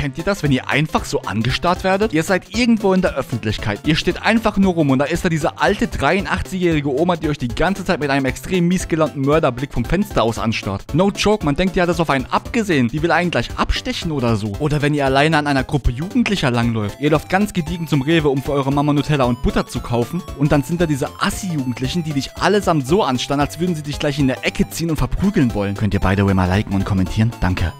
Kennt ihr das, wenn ihr einfach so angestarrt werdet? Ihr seid irgendwo in der Öffentlichkeit. Ihr steht einfach nur rum und da ist da diese alte 83-jährige Oma, die euch die ganze Zeit mit einem extrem mies gelaunten Mörderblick vom Fenster aus anstarrt. No joke, man denkt, die hat das auf einen abgesehen. Die will einen gleich abstechen oder so. Oder wenn ihr alleine an einer Gruppe Jugendlicher langläuft. Ihr lauft ganz gediegen zum Rewe, um für eure Mama Nutella und Butter zu kaufen. Und dann sind da diese Assi-Jugendlichen, die dich allesamt so anstarren, als würden sie dich gleich in der Ecke ziehen und verprügeln wollen. Könnt ihr beide mal liken und kommentieren? Danke.